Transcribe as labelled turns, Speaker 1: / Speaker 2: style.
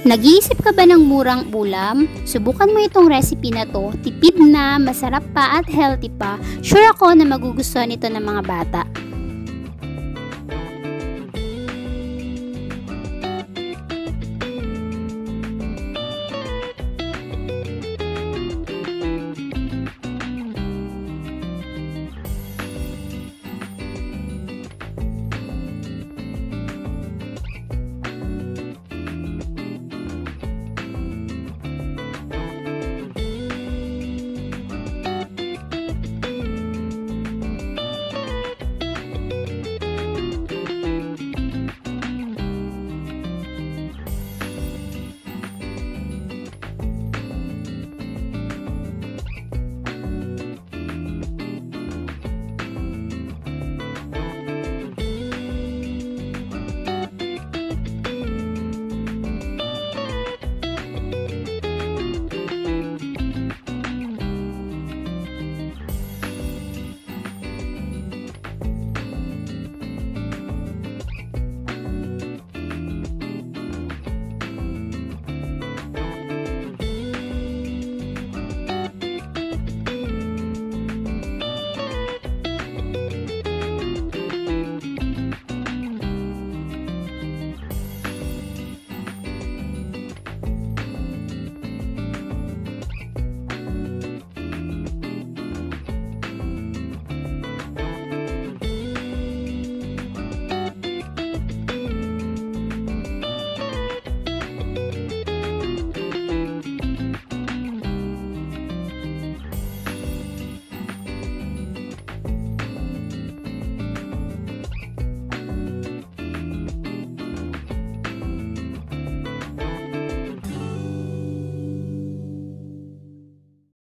Speaker 1: Nag-iisip ka ba ng murang ulam? Subukan mo itong recipe na to. Tipid na, masarap pa at healthy pa. Sure ako na magugustuhan ito ng mga bata.